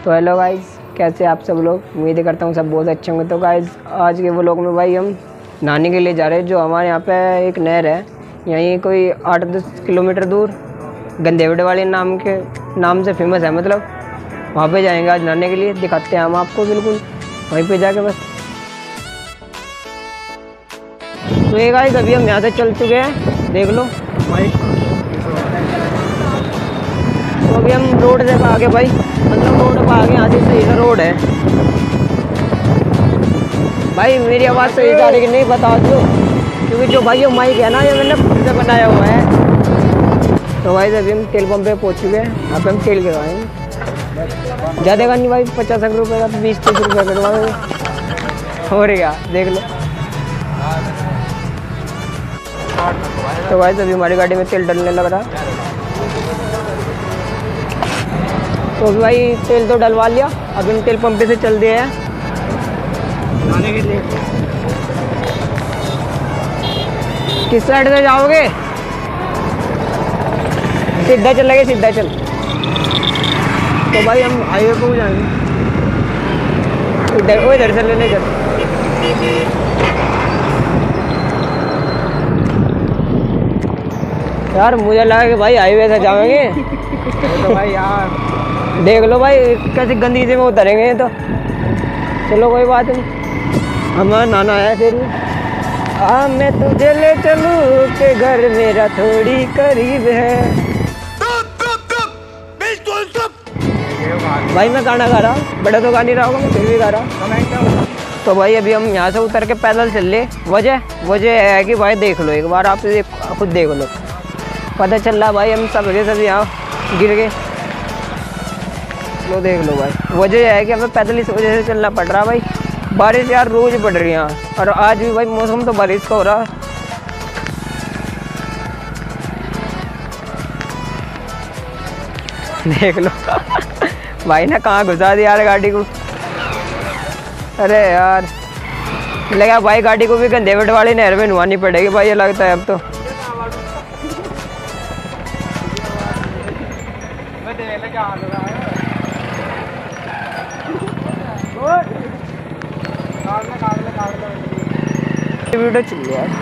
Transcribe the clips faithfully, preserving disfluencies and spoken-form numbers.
तो hello guys, कैसे आप सब लोग। उम्मीद करता हूँ सब बहुत अच्छे होंगे। तो गाइस आज के व्लॉग में भाई हम नहाने के लिए जा रहे हैं। जो हमारे यहाँ पे एक नहर है, यहीं कोई आठ दस किलोमीटर दूर, गंदेवड़े वाले नाम के नाम से फेमस है। मतलब वहाँ पे जाएंगे आज नहाने के लिए। दिखाते हैं हम आपको बिल्कुल वहीं पे जाके बस। तो ये गाइस अभी हम यहाँ से चल चुके हैं, देख लो भाई। तो अभी हम रोड से आगे भाई, मतलब रोड पर आगे, यहाँ से सही सा रोड है भाई। मेरी आवाज़ सही जा रही कि नहीं बता दो, क्योंकि जो भाई ये माइक है ना, ये मैंने खुद से बनाया हुआ है। तो भाई अभी हम तेल पंप पे पहुँच चुके हैं। यहाँ पे हम तेल गिरवाएंगे, ज़्यादा का नहीं भाई, पचास रुपये का, बीस तीस रुपये कटवाएंगे हो रही है, देख लो। तो भाई अभी हमारी गाड़ी में तेल डलने लग रहा। तो अभी भाई तेल तो डलवा लिया, अभी हम तेल पंप पे से चल दिए हैं नहाने के लिए। किस साइड से जाओगे? सीधा चलेंगे, सीधा चल। तो भाई हम हाईवे पे जाएंगे, इधर वो इधर से लेने चल। यार मुझे लगा कि भाई हाईवे से जाएंगे। तो भाई यार देख लो भाई कैसे गंदगी में उतरेंगे। तो चलो कोई बात नहीं, हमारा नाना है फिर भी। हाँ मैं तुझे ले चलूँ के घर मेरा थोड़ी करीब है। भाई मैं गाना गा रहा, बड़ा तो गा नहीं रहा होगा, मैं फिर भी गा रहा। तो भाई अभी हम यहाँ से उतर के पैदल चल ले। वजह वजह है कि भाई देख लो एक बार, आप खुद देख लो, पता चल रहा भाई हम सब सब यहाँ गिर गए। लो देख लो भाई, वजह है कि हमें पैदल इस वजह से चलना पड़ रहा भाई। बारिश यार रोज पड़ रही है यहाँ, और आज भी भाई मौसम तो बारिश का हो रहा है। देख लो भाई ना कहाँ घुसा दिया यार गाड़ी को। अरे यार लगा भाई गाड़ी को भी गंदेवड़ वाली नहर में नुआनी पड़ेगी भाई, ये लगता है अब तो। वीडियो चल रहा है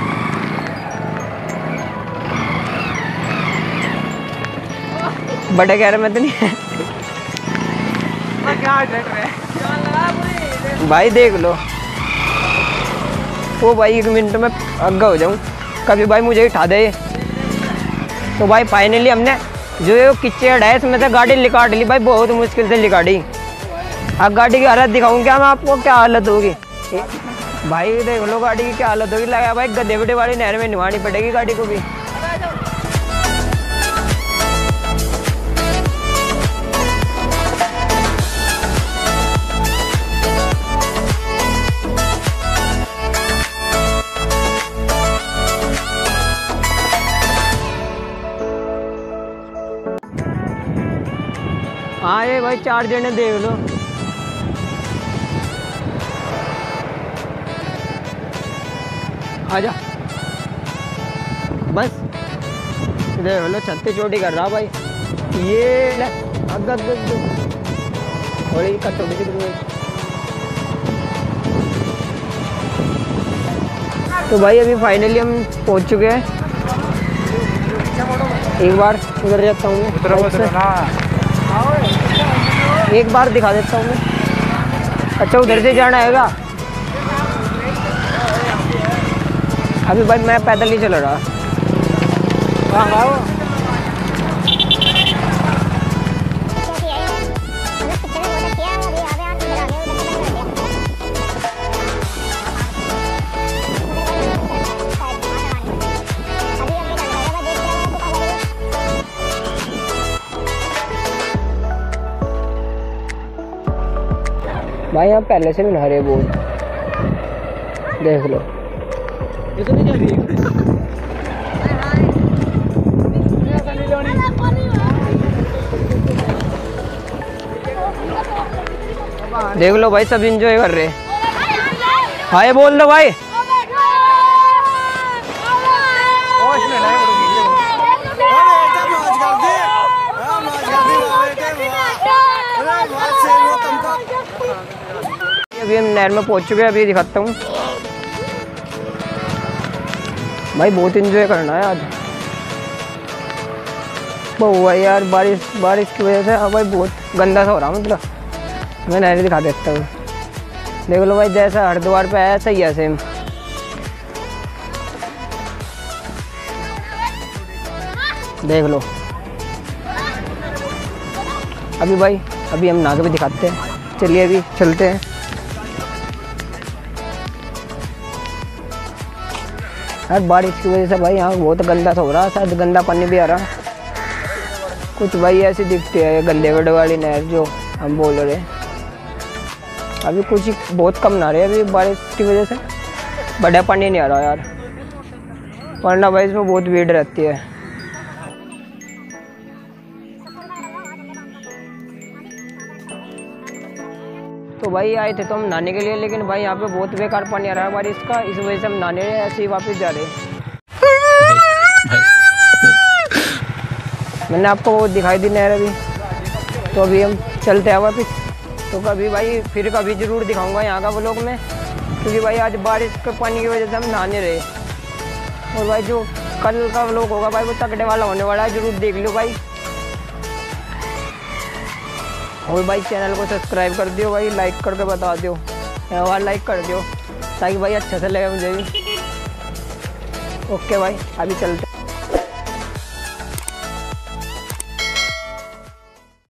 बड़े कह रहे मैं तो नहीं है भाई। देख लो वो भाई एक मिनट में आगे हो जाऊं कभी भाई मुझे उठा दे। तो भाई फाइनली हमने जो ये किचड़ है इसमें से गाड़ी निकाल ली भाई, बहुत मुश्किल से निकाली। अब गाड़ी की हालत दिखाऊं क्या मैं आपको, क्या हालत होगी भाई। देख लो गाड़ी की क्या हालत होगी। लगा भाई गंदेवड़े वाली नहर में निभानी पड़ेगी गाड़ी को भी। हाँ ये भाई चार जने देख लो। आजा बस, देख लो छत्ती चोटी कर रहा भाई ये। अग अग थोड़ी कटोटी सी। तो भाई अभी फाइनली हम पहुंच चुके हैं। एक बार उधर जाता हूँ मैं, एक बार दिखा देता हूँ मैं। अच्छा उधर से जाना आएगा। अभी भाई मैं पैदल ही चल रहा। हाँ भाई यहाँ पहले से भी नहा रहे बहुत, देख लो। देख लो भाई सब एंजॉय कर रहे। हाय बोल दो भाई। Vamos, अभी हम नहर में पहुंच चुके हैं, अभी दिखाता हूँ भाई। बहुत एंजॉय करना है आज बहु भाई यार। बारिश बारिश की वजह से अब भाई बहुत गंदा सा हो रहा, मतलब मैं नहर दिखा देता हूँ। देख लो भाई, जैसा हरिद्वार पे आया सही है सेम। देख लो अभी भाई, अभी हम नहा के भी दिखाते हैं। चलिए अभी चलते हैं। यार बारिश की वजह से भाई यहाँ बहुत गंदा सा हो रहा है, शायद गंदा पानी भी आ रहा कुछ भाई, ऐसी दिखती है गंदेगढ़ वाली नहर जो हम बोल रहे हैं। अभी कुछ ही बहुत कम नहा रहे हैं अभी बारिश की वजह से, बड़ा पानी नहीं आ रहा यार, वरना भाई इसमें बहुत भीड़ रहती है। तो भाई आए थे तो हम नहाने के लिए, लेकिन भाई यहाँ पे बहुत बेकार पानी आ रहा है बारिश का, इस वजह से हम नहाने ऐसे ही वापस जा रहे हैं। मैंने आपको वो दिखाई दी नहर अभी, तो अभी हम चलते हैं वापस। तो कभी भाई फिर कभी ज़रूर दिखाऊंगा यहाँ का व्लॉग में, क्योंकि भाई आज बारिश के पानी की वजह से हम नहाने रहे। और भाई जो कल का व्लॉग होगा भाई वो तगड़े वाला होने वाला है, ज़रूर देख लो भाई। और भाई चैनल को सब्सक्राइब कर दियो भाई, लाइक करके बता दियो, और लाइक कर दियो ताकि भाई अच्छा से लगे मुझे भी। ओके भाई अभी चलते।